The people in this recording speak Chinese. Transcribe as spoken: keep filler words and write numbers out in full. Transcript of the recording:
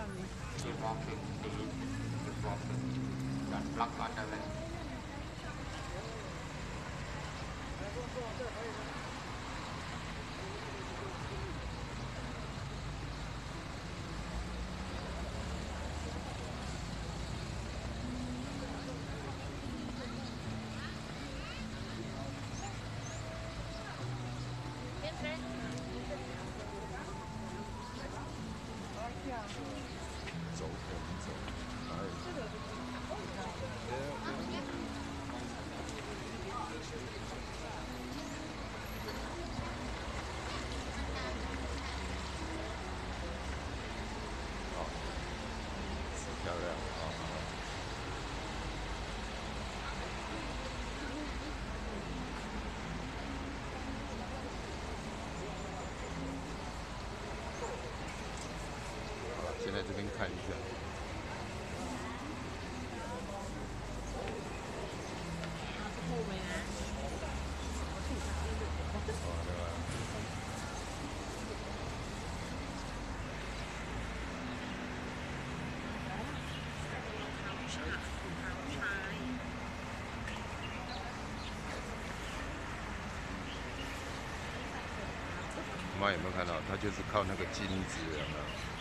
你。 Keep walking, please. Keep walking. Don't block on the way. 走可以走，哪有？哦，是漂亮啊！好了，先在这边看一下。 คู่ไหมนะ哦，对吧？妈有没有看到？它就是靠那个金子，有没有？